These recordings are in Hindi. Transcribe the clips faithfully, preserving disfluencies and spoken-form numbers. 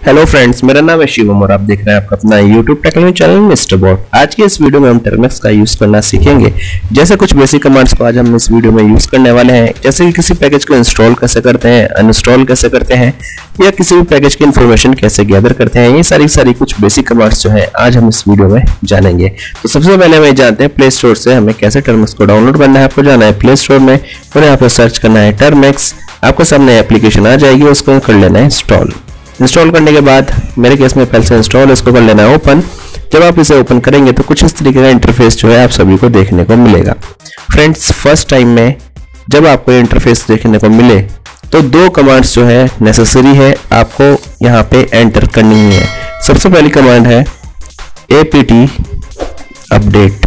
हेलो फ्रेंड्स, मेरा नाम है शिवम और आप देख रहे हैं आपका अपना YouTube technology channel mister bot. आज की इस वीडियो में हम टर्मिनक्स का यूज करना सीखेंगे। जैसे कुछ बेसिक कमांड्स को आज हम इस वीडियो में यूज करने वाले हैं, जैसे कि किसी पैकेज को इंस्टॉल कैसे करते हैं, अनइंस्टॉल कैसे करते हैं, या किसी भी पैकेज की इन्फॉर्मेशन कैसे गैदर करते हैं। ये सारी सारी कुछ बेसिक कमांड्स जो है आज हम इस वीडियो में जानेंगे। तो सबसे पहले हमें जानते हैं प्ले स्टोर से हमें कैसे टर्मिनक्स को डाउनलोड करना है। आपको जाना है प्ले स्टोर में और यहाँ पर सर्च करना है टर्मिनक्स। आपको सामने एप्लीकेशन आ जाएगी, उसको कर लेना है इंस्टॉल। इंस्टॉल करने के बाद मेरे केस में पहले से इंस्टॉल, इसको कर लेना है ओपन। जब आप इसे ओपन करेंगे तो कुछ इस तरीके का इंटरफेस जो है आप सभी को देखने को मिलेगा। फ्रेंड्स, फर्स्ट टाइम में जब आपको ये इंटरफेस देखने को मिले तो दो कमांड्स जो है नेसेसरी है आपको यहाँ पे एंटर करनी ही है। सबसे पहली कमांड है एपीटी अपडेट।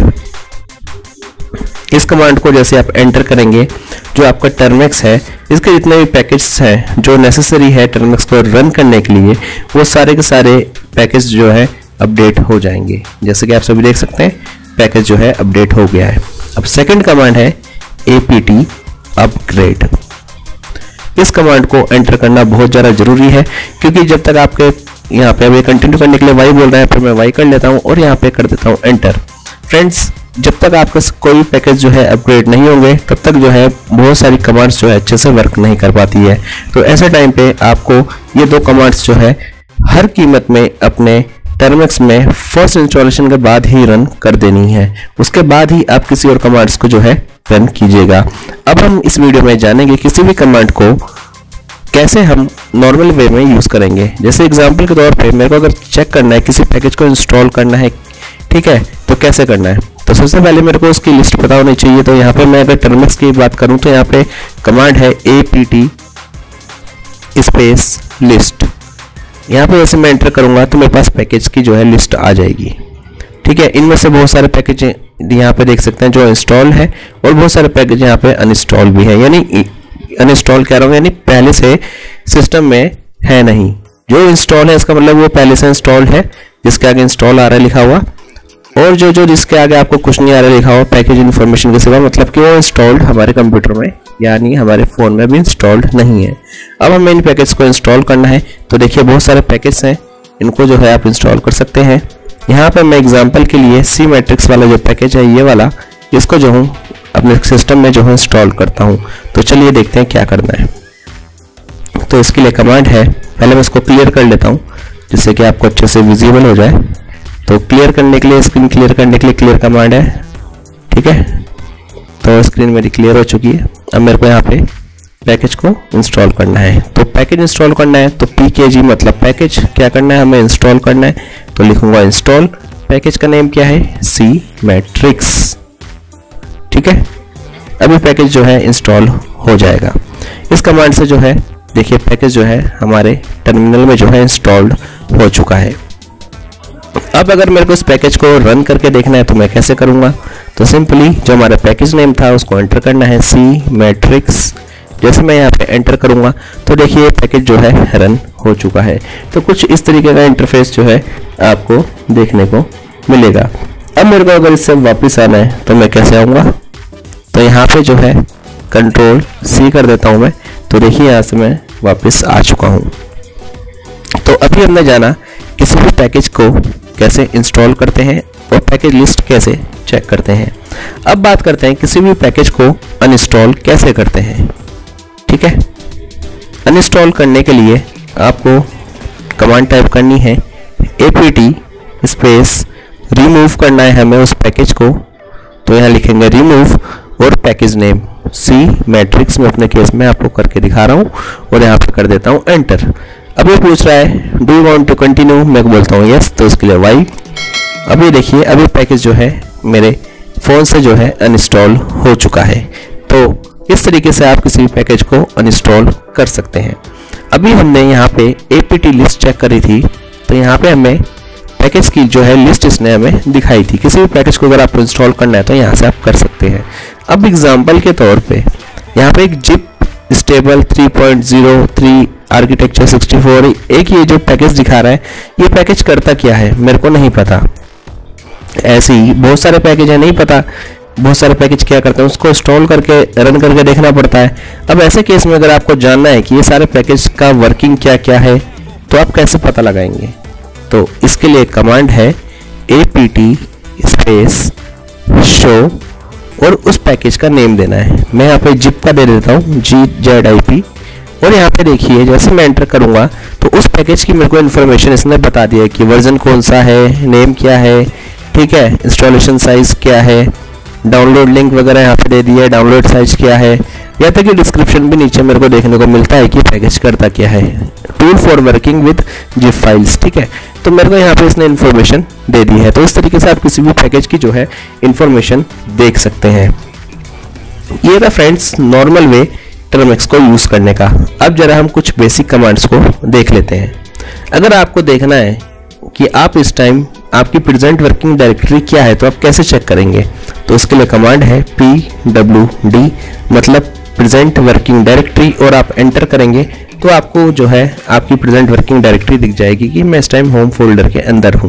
इस कमांड को जैसे आप एंटर करेंगे, जो आपका टर्मिनक्स है, इसके जितने भी पैकेज हैं जो नेसेसरी है टर्मिनक्स को रन करने के लिए, वो सारे के सारे पैकेज जो है अपडेट हो जाएंगे। जैसे कि आप सभी देख सकते हैं पैकेज जो है अपडेट हो गया है। अब सेकंड कमांड है एपीटी अपग्रेड। इस कमांड को एंटर करना बहुत ज़्यादा जरूरी है, क्योंकि जब तक आपके यहाँ पे अभी कंटिन्यू करने के लिए वाई बोल रहा है, फिर मैं वाई कर लेता हूँ और यहाँ पे कर देता हूँ एंटर। फ्रेंड्स, जब तक आपका कोई पैकेज जो है अपग्रेड नहीं होंगे तब तक जो है बहुत सारी कमांड्स जो है अच्छे से वर्क नहीं कर पाती है। तो ऐसे टाइम पे आपको ये दो कमांड्स जो है हर कीमत में अपने टर्मिनक्स में फर्स्ट इंस्टॉलेशन के बाद ही रन कर देनी है। उसके बाद ही आप किसी और कमांड्स को जो है रन कीजिएगा। अब हम इस वीडियो में जानेंगे किसी भी कमांड को कैसे हम नॉर्मल वे में यूज करेंगे। जैसे एग्जांपल के तौर पे मेरे को अगर चेक करना है, किसी पैकेज को इंस्टॉल करना है, ठीक है, तो कैसे करना है। तो सबसे पहले मेरे को उसकी लिस्ट पता होनी चाहिए। तो यहाँ पे मैं अगर टर्मिनक्स की बात करूँ तो यहाँ पे कमांड है एपीटी स्पेस लिस्ट। यहाँ पे जैसे मैं एंटर करूँगा तो मेरे पास पैकेज की जो है लिस्ट आ जाएगी। ठीक है, इनमें से बहुत सारे पैकेज यहाँ पे देख सकते हैं जो इंस्टॉल है और बहुत सारे पैकेज यहाँ पे अनइंस्टॉल भी है, यानी अनइंस्टॉल कह रहा हूँ, यानी पहले से सिस्टम में है नहीं। जो इंस्टॉल है इसका मतलब वो पहले से इंस्टॉल्ड है, जिसके आगे इंस्टॉल आ रहा है लिखा हुआ, और जो जो जिसके आगे आपको कुछ नहीं आ रहा लिखा हुआ पैकेज इन्फॉर्मेशन के सिवा, मतलब कि वो इंस्टॉल्ड हमारे कंप्यूटर में यानी हमारे फ़ोन में भी इंस्टॉल्ड नहीं है। अब हमें इन पैकेज को इंस्टॉल करना है। तो देखिए बहुत सारे पैकेज हैं, इनको जो है आप इंस्टॉल कर सकते हैं। यहाँ पर मैं एग्जांपल के लिए सी मैट्रिक्स वाला जो पैकेज है ये वाला, इसको जो हूँ अपने सिस्टम में जो है इंस्टॉल करता हूँ। तो चलिए देखते हैं क्या करना है। तो इसके लिए कमांड है, पहले मैं इसको क्लियर कर लेता हूँ जिससे कि आपको अच्छे से विजिबल हो जाए। तो क्लियर करने के लिए, स्क्रीन क्लियर करने के लिए क्लियर कमांड है, ठीक है। तो स्क्रीन मेरी क्लियर हो चुकी है। अब मेरे को यहाँ पे पैकेज को इंस्टॉल करना है। तो पैकेज इंस्टॉल करना है तो पीकेजी मतलब पैकेज क्या करना है, हमें इंस्टॉल करना है। तो लिखूंगा इंस्टॉल, पैकेज का नेम क्या है, सी मैट्रिक्स, ठीक है। अभी पैकेज जो है इंस्टॉल हो जाएगा। इस कमांड से जो है देखिए पैकेज जो है हमारे टर्मिनल में जो है इंस्टॉल्ड हो चुका है। अब अगर मेरे को इस पैकेज को रन करके देखना है तो मैं कैसे करूंगा। तो सिंपली जो हमारा पैकेज नेम था उसको एंटर करना है, सी मैट्रिक्स। जैसे मैं यहाँ पे एंटर करूंगा तो देखिए पैकेज जो है रन हो चुका है। तो कुछ इस तरीके का इंटरफेस जो है आपको देखने को मिलेगा। अब मेरे को अगर इससे वापस आना है तो मैं कैसे आऊँगा। तो यहाँ पे जो है कंट्रोल सी कर देता हूँ मैं। तो देखिए यहाँ से मैं वापस आ चुका हूँ। तो अभी हमने जाना किसी भी पैकेज को कैसे इंस्टॉल करते हैं और पैकेज लिस्ट कैसे चेक करते हैं। अब बात करते हैं किसी भी पैकेज को अनइंस्टॉल कैसे करते हैं, ठीक है। अनइंस्टॉल करने के लिए आपको कमांड टाइप करनी है एपीटी स्पेस रिमूव करना है हमें उस पैकेज को। तो यहाँ लिखेंगे रिमूव और पैकेज नेम सी मैट्रिक्स में, अपने केस में आपको करके दिखा रहा हूँ और यहाँ पर कर देता हूँ एंटर। अब ये पूछ रहा है do you want to continue, मैं बोलता हूँ यस, तो उसके लिए वाई। अब ये देखिए अभी पैकेज जो है मेरे फ़ोन से जो है अनइंस्टॉल हो चुका है। तो इस तरीके से आप किसी भी पैकेज को अनइंस्टॉल कर सकते हैं। अभी हमने यहाँ पे एपीटी लिस्ट चेक करी थी, तो यहाँ पे हमें पैकेज की जो है लिस्ट इसने हमें दिखाई थी। किसी भी पैकेज को अगर आपको इंस्टॉल करना है तो यहाँ से आप कर सकते हैं। अब एग्जाम्पल के तौर पर यहाँ पे एक zip stable three point zero three architecture sixty four एक ये जो पैकेज दिखा रहा है, ये पैकेज करता क्या है मेरे को नहीं पता। ऐसे ही बहुत सारे पैकेज है, नहीं पता बहुत सारे पैकेज क्या करते हैं, उसको इंस्टॉल करके रन करके देखना पड़ता है। अब ऐसे केस में अगर आपको जानना है कि ये सारे पैकेज का वर्किंग क्या क्या है, तो आप कैसे पता लगाएंगे? तो इसके लिए कमांड है apt स्पेस शो और उस पैकेज का नेम देना है। मैं यहाँ पे जिप का दे देता हूँ, जी जेड आई पी, और यहाँ पे देखिए जैसे मैं एंटर करूँगा तो उस पैकेज की मेरे को इन्फॉर्मेशन इसने बता दिया है कि वर्जन कौन सा है, नेम क्या है, ठीक है, इंस्टॉलेशन साइज क्या है, डाउनलोड लिंक वगैरह यहाँ पे दे दिया है, डाउनलोड साइज क्या है, यहाँ तक कि डिस्क्रिप्शन भी नीचे मेरे को देखने को मिलता है कि पैकेज करता क्या है, tool for working with zip files, ठीक है। तो मेरे को यहाँ पे इसने इन्फॉर्मेशन दे दी है। तो इस तरीके से आप किसी भी पैकेज की जो है इन्फॉर्मेशन देख सकते हैं। ये था फ्रेंड्स नॉर्मल वे टर्मिक्स को यूज करने का। अब जरा हम कुछ बेसिक कमांड्स को देख लेते हैं। अगर आपको देखना है कि आप इस टाइम आपकी प्रेजेंट वर्किंग डायरेक्टरी क्या है तो आप कैसे चेक करेंगे, तो उसके लिए कमांड है पी डब्ल्यू डी, मतलब प्रेजेंट वर्किंग डायरेक्टरी, और आप एंटर करेंगे तो आपको जो है आपकी प्रेजेंट वर्किंग डायरेक्टरी दिख जाएगी कि मैं इस टाइम होम फोल्डर के अंदर हूँ।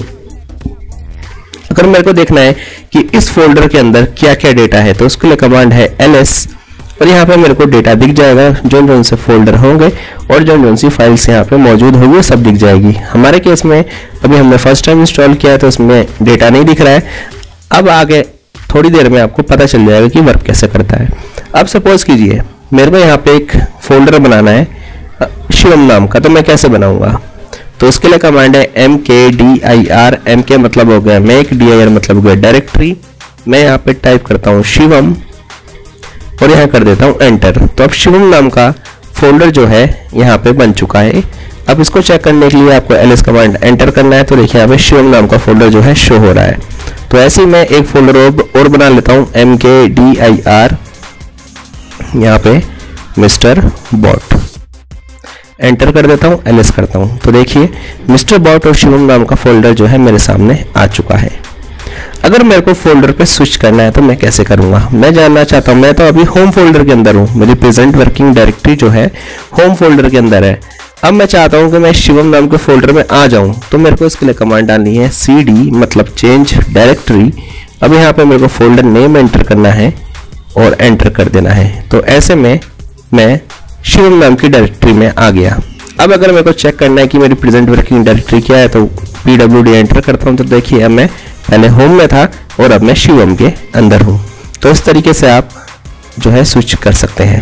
अगर मेरे को देखना है कि इस फोल्डर के अंदर क्या क्या डेटा है तो उसके लिए कमांड है एल एस, और यहाँ पे मेरे को डेटा दिख जाएगा, जो जो से फोल्डर होंगे और जो जो सी फाइल्स यहाँ पे मौजूद होंगी सब दिख जाएगी। हमारे केस में अभी हमने फर्स्ट टाइम इंस्टॉल किया है तो उसमें डेटा नहीं दिख रहा है। अब आगे थोड़ी देर में आपको पता चल जाएगा कि वर्क कैसे करता है। अब सपोज कीजिए मेरे को यहाँ पे एक फोल्डर बनाना है शिवम नाम का, तो मैं कैसे बनाऊंगा? तो उसके लिए कमांड है एम के डी आई आर, एम के मतलब हो गया मेक, डी आई आर मतलब हो गया डायरेक्टरी। मैं यहाँ पे टाइप करता हूँ शिवम और यहाँ कर देता हूँ एंटर। तो अब शिवम नाम का फोल्डर जो है यहाँ पे बन चुका है। अब इसको चेक करने के लिए आपको एलएस कमांड एंटर करना है। तो देखिए यहाँ पे शिवम नाम का फोल्डर जो है शो हो रहा है। तो ऐसे ही मैं एक फोल्डर और, और बना लेता हूँ एम के डी आई आर, यहाँ पे मिस्टर बॉट, एंटर कर देता हूँ, एलएस करता हूँ। तो देखिए मिस्टर बॉट और शिवम नाम का फोल्डर जो है मेरे सामने आ चुका है। अगर मेरे को फोल्डर पे स्विच करना है तो मैं कैसे करूंगा? मैं जानना चाहता हूं। मैं तो अभी होम फोल्डर के अंदर हूं, मेरी प्रेजेंट वर्किंग डायरेक्टरी जो है होम फोल्डर के अंदर है। अब मैं चाहता हूं कि मैं शिवम नाम के फोल्डर में आ जाऊं, तो मेरे को इसके लिए कमांड डालनी है सी डी, मतलब चेंज डायरेक्टरी। अब यहाँ पे मेरे को फोल्डर नेम एंटर करना है और एंटर कर देना है। तो ऐसे में मैं शिवम नाम की डायरेक्टरी में आ गया। अब अगर मेरे को चेक करना है कि मेरी प्रेजेंट वर्किंग डायरेक्टरी क्या है तो पी डब्ल्यू डी एंटर करता हूँ। तो देखिए अब मैं पहले होम में था और अब मैं शिवम के अंदर हूँ। तो इस तरीके से आप जो है स्विच कर सकते हैं।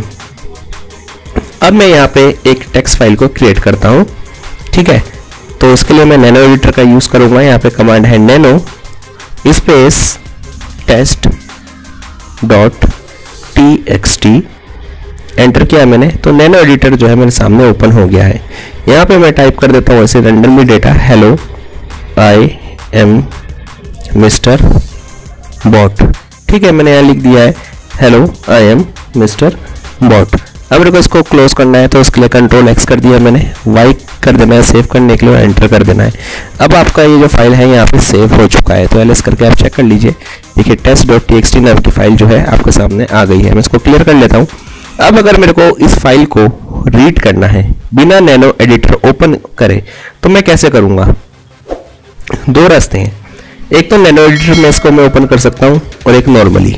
अब मैं यहाँ पे एक टेक्स्ट फाइल को क्रिएट करता हूँ, ठीक है। तो उसके लिए मैं नैनो एडिटर का यूज करूँगा। यहाँ पे कमांड है nano space test dot T X T, enter किया मैंने। तो नैनो एडिटर जो है मेरे सामने ओपन हो गया है। यहाँ पे मैं टाइप कर देता हूँ ऐसे randomly data, hello I am mister bot, ठीक है। मैंने यहाँ लिख दिया है hello I am mister bot. अब मेरे को इसको क्लोज करना है तो उसके लिए कंट्रोल एक्स कर दिया मैंने, वाई कर देना है सेव करने के लिए, एंटर कर देना है। अब आपका ये जो फाइल है यहाँ पे सेव हो चुका है। तो एलएस करके आप चेक कर लीजिए। देखिए test dot T X T नाम की फाइल जो है आपके सामने आ गई है। मैं इसको क्लियर कर लेता हूँ। अब अगर मेरे को इस फाइल को रीड करना है बिना नैनो एडिटर ओपन करे तो मैं कैसे करूँगा? दो रास्ते हैं, एक तो नैनो एडिटर में इसको मैं ओपन कर सकता हूँ और एक नॉर्मली।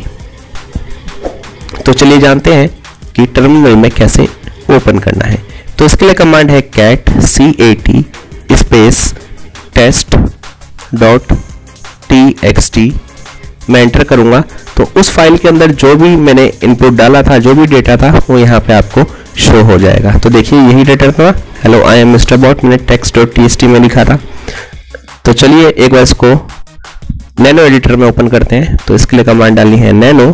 तो चलिए जानते हैं कि टर्मिनल में कैसे ओपन करना है। तो इसके लिए कमांड है cat C A T space test dot T X T. मैं एंटर करूंगा तो उस फाइल के अंदर जो भी मैंने इनपुट डाला था, जो भी डेटा था, वो यहाँ पे आपको शो हो जाएगा। तो देखिए यही डेटा था, hello I am mister bot, मैंने text dot T X T में लिखा था। तो चलिए एक बार इसको नैनो एडिटर में ओपन करते हैं। तो इसके लिए कमांड डालनी है nano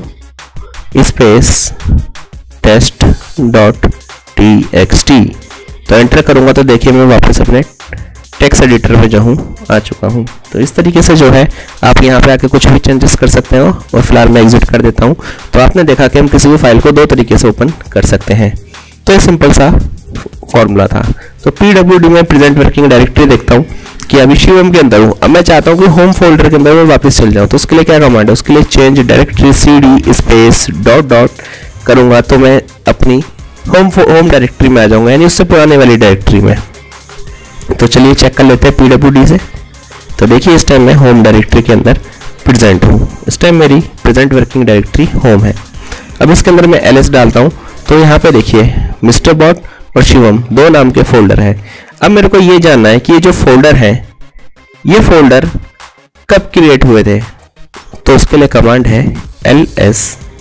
space test dot T X T. तो एंटर करूंगा तो देखिए मैं वापस अपने टेक्स्ट एडिटर में जो हूँ आ चुका हूँ। तो इस तरीके से जो है आप यहाँ पे आके कुछ भी चेंजेस कर सकते हो। और फिलहाल मैं एग्जिट कर देता हूँ। तो आपने देखा कि हम किसी भी फाइल को दो तरीके से ओपन कर सकते हैं। तो ये सिंपल सा फॉर्मूला था। तो पी डब्ल्यू डी में प्रेजेंट वर्किंग डायरेक्टरी देखता हूँ कि अभी शिवम के अंदर हूँ। अब मैं चाहता हूँ कि होम फोल्डर के अंदर मैं वापस चल जाऊँ। तो उसके लिए क्या कमांड है? उसके लिए change directory C D space dot dot करूँगा तो मैं अपनी होम होम डायरेक्टरी में आ जाऊँगा, यानी उससे पुराने वाली डायरेक्टरी में। तो चलिए चेक कर लेते हैं पी डब्ल्यू डी से। तो देखिए इस टाइम मैं होम डायरेक्टरी के अंदर प्रेजेंट हूँ। इस टाइम मेरी प्रेजेंट वर्किंग डायरेक्टरी होम है। अब इसके अंदर मैं एल एस डालता हूँ। तो यहाँ पे देखिए मिस्टर बॉट और शिवम दो नाम के फोल्डर है। अब मेरे को ये जानना है कि ये जो फोल्डर है ये फोल्डर कब क्रिएट हुए थे, तो उसके लिए कमांड है L S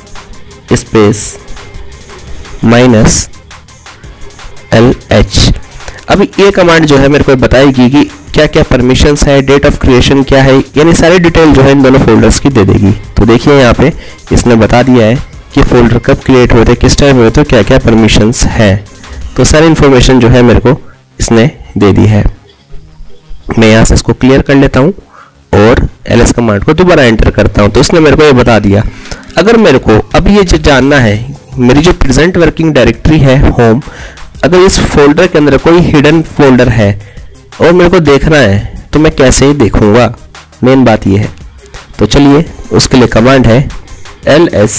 space minus L H. अब ये कमांड जो है मेरे को बताएगी कि क्या क्या परमिशंस है, डेट ऑफ क्रिएशन क्या है, यानी सारी डिटेल जो है इन दोनों फोल्डर्स की दे देगी। तो देखिए यहाँ पे इसने बता दिया है कि फोल्डर कब क्रिएट हुए थे, किस टाइम हुए थे, क्या क्या परमिशंस है। तो सारी इन्फॉर्मेशन जो है मेरे को इसने दे दी है। मैं यहाँ से इसको क्लियर कर लेता हूँ और एल एस कमांड को दोबारा एंटर करता हूँ। तो इसने मेरे को ये बता दिया। अगर मेरे को अब ये जो जानना है, मेरी जो प्रेजेंट वर्किंग डायरेक्टरी है होम, अगर इस फोल्डर के अंदर कोई हिडन फोल्डर है और मेरे को देखना है तो मैं कैसे ही देखूंगा, मेन बात ये है। तो चलिए उसके लिए कमांड है L S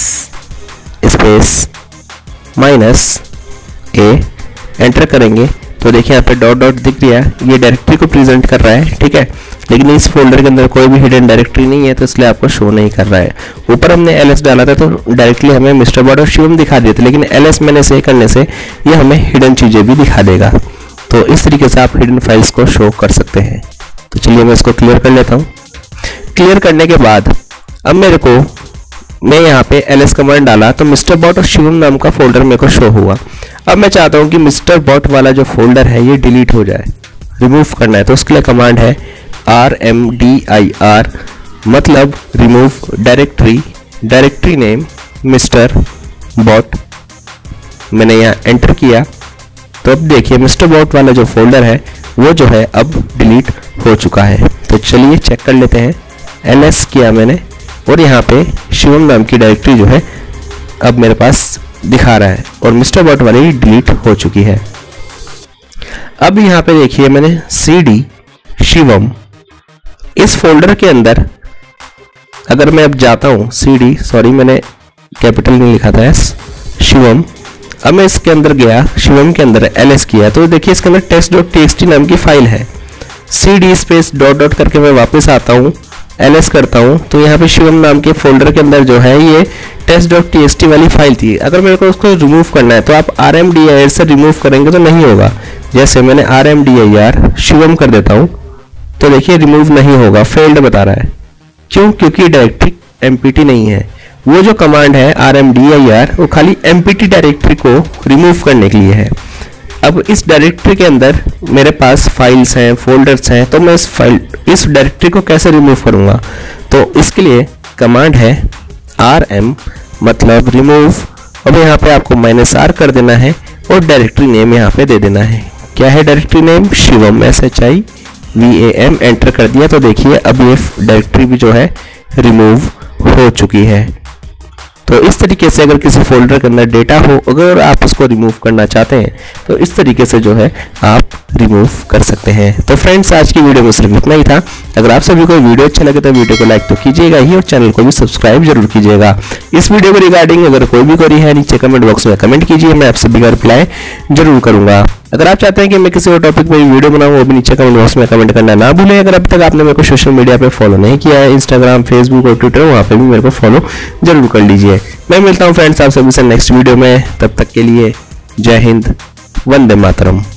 space minus A, enter करेंगे तो देखिए यहाँ पे डॉट डॉट दिख रहा है, ये डायरेक्टरी को प्रेजेंट कर रहा है, ठीक है। लेकिन इस फोल्डर के अंदर कोई भी हिडन डायरेक्टरी नहीं है तो इसलिए आपको शो नहीं कर रहा है। ऊपर हमने एल एस डाला था तो डायरेक्टली हमें मिस्टर बॉट और शिवम दिखा दिए थे, लेकिन एल एस मैंने से करने से ये हमें हिडन चीज़ें भी दिखा देगा। तो इस तरीके से आप हिडन फाइल्स को शो कर सकते हैं। तो चलिए मैं इसको क्लियर कर लेता हूँ। क्लियर करने के बाद अब मेरे को, मैं यहाँ पे एल एस कमांड डाला तो मिस्टर बॉट और शिवम नाम का फोल्डर मेरे को शो हुआ। अब मैं चाहता हूँ कि मिस्टर बॉट वाला जो फोल्डर है ये डिलीट हो जाए, रिमूव करना है। तो उसके लिए कमांड है R M D I R, मतलब remove directory, directory name mister bot. मैंने यहाँ एंटर किया तो अब देखिए मिस्टर बॉट वाला जो फोल्डर है वो जो है अब डिलीट हो चुका है। तो चलिए चेक कर लेते हैं। एल एस किया मैंने और यहाँ पे शिवम नाम की डायरेक्टरी जो है अब मेरे पास दिखा रहा है और मिस्टर बॉट वाली डिलीट हो चुकी है। अब यहाँ पे देखिए मैंने सी डी शिवम इस फोल्डर के अंदर, अगर मैं अब जाता हूँ सी डी, सॉरी मैंने कैपिटल नहीं लिखा था, एस शिवम। अब मैं इसके अंदर गया, शिवम के अंदर एल एस किया तो देखिए इसके अंदर test dot T X T नाम की फाइल है। C D space dot dot करके मैं वापस आता हूँ, एल एस करता हूँ तो यहाँ पे शिवम नाम के फोल्डर के अंदर जो है ये test dot T X T वाली फाइल थी। अगर मेरे को उसको रिमूव करना है तो आप R M D I R से रिमूव करेंगे तो नहीं होगा। जैसे मैंने R M D I R Shivam कर देता हूँ तो देखिए रिमूव नहीं होगा, फेल्ड बता रहा है। क्यों? क्योंकि डायरेक्टरी एमपीटी नहीं है। वो जो कमांड है R M D I R वो खाली एमपीटी डायरेक्टरी को रिमूव करने के लिए है। अब इस डायरेक्टरी के अंदर मेरे पास फाइल्स हैं, फोल्डर्स हैं, तो मैं इस फाइल इस डायरेक्टरी को कैसे रिमूव करूंगा? तो इसके लिए कमांड है आर एम, मतलब रिमूव। अब यहाँ पे आपको माइनस आर कर देना है और डायरेक्टरी नेम यहाँ पे दे देना है। क्या है directory name? Shivam, S H I V A M. Enter कर दिया तो देखिए अब ये डायरेक्टरी भी जो है रिमूव हो चुकी है। तो इस तरीके से अगर किसी फोल्डर के अंदर डेटा हो, अगर आप उसको रिमूव करना चाहते हैं तो इस तरीके से जो है आप रिमूव कर सकते हैं। तो फ्रेंड्स आज की वीडियो में सिर्फ इतना ही था। अगर आप सभी को वीडियो अच्छा लगे तो वीडियो को लाइक तो कीजिएगा ही और चैनल को भी सब्सक्राइब जरूर कीजिएगा। इस वीडियो को रिगार्डिंग अगर कोई भी क्वेरी है नीचे कमेंट बॉक्स में कमेंट कीजिए, मैं आप सभी का रिप्लाई जरूर करूंगा। अगर आप चाहते हैं कि मैं किसी और टॉपिक पर वीडियो बनाऊं वो भी नीचे कमेंट बॉक्स में कमेंट करना ना भूलें। अगर अब तक आपने मेरे को सोशल मीडिया पे फॉलो नहीं किया है, इंस्टाग्राम, फेसबुक और ट्विटर, वहाँ पे भी मेरे को फॉलो जरूर कर लीजिए। मैं मिलता हूँ फ्रेंड्स आप सभी से नेक्स्ट वीडियो में, तब तक के लिए जय हिंद, वंदे मातरम।